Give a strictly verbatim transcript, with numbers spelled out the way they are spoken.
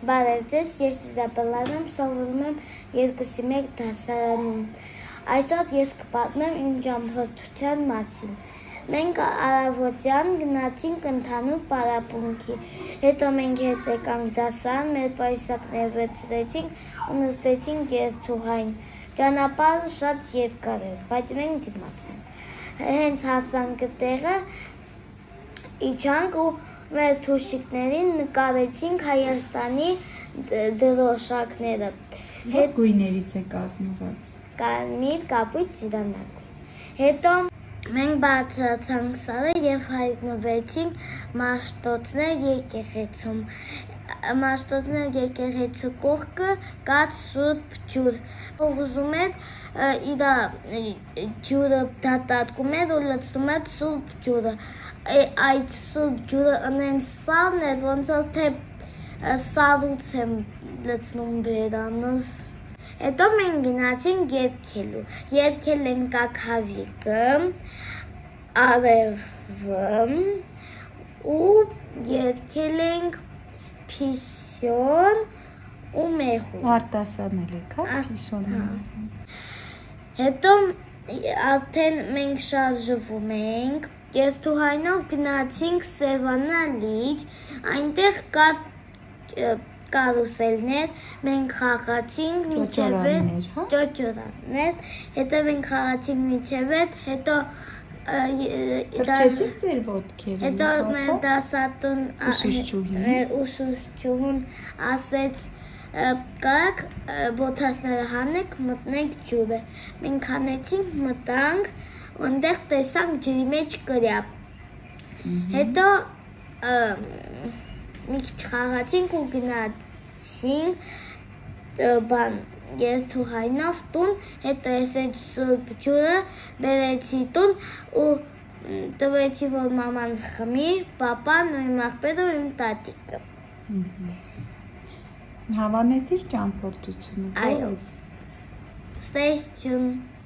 Բարև ձեզ, ես Իզաբելլան եմ, սովորում եմ երկուսի մեկ դասարանում։ Այսօր ես կպատմեմ իմ ճամփորդության մասին։ Մենք առավոտյան գնացինք ընդհանուր պարապմունքի, հետո մենք հետ եկանք դասարան, մեր պայուսակները վերցրեցինք ու նստեցինք երթուղային։ Ճանապարհը շատ երկար էր, բայց մենք դիմացինք։ Հենց հասանք տեղը, իջանք ու մեր թուշիկներին նկարեցինք Հայաստանի դրոշակները։ Որ գույներից է կազմված։ Կարմիր, կապույտ, ծիրանագույն։ Հետո մենք բարձրացանք սարը և հայտնվեցինք Մաշտոցներ եկեղեցում։ Մաշտոցներ եկեղեցու կողքը կաց Սուրբ ջուր։ Ուզում էր իր ջուրը դատարկում էր ու լցնում էր Սուրբ ջուրը։ Այդ Սուրբ ջուրը ընենց սարն էր, ոնց որ թե սարուց եմ լցնում բերանս։ Հետո մենք գնացինք երգելու։ Երգել ենք ակհավիկը, արևը ու երգել ենք փիսյոն ու մեխուր։ Արտասանել եք, հա, փիսյոնը։ Հետո արդեն մենք շարժվում ենք, երթուղայինով գնացինք Սևանա լիճ, այնտեղ կա կարուսելներ, մենք խաղացինք մինչև ճոճորաններ, հետո մենք խաղացինք մինչև հետ, հետո թռչեցիք ձեր ոտքերը։ Հետո մեր դասատուն ուսուցչուհուն ասեց կարաք բոթասները հանեք, մտնենք ջուրը։ Մենք հանեցինք, մտանք, այնտեղ տեսանք ջրի մեջ կրյապ։ Հետո մի քիչ խաղացինք ու գնացինք բան երթուղայինով տուն, հետո ես այդ Սուրբ ջուրը բերեցի տուն ու տվեցի, որ մաման խմի, պապան, իմ աղբերը ու իմ տատիկը։ Հավանեցիր ճամփորդությունը։ Այո։ Stay tuned.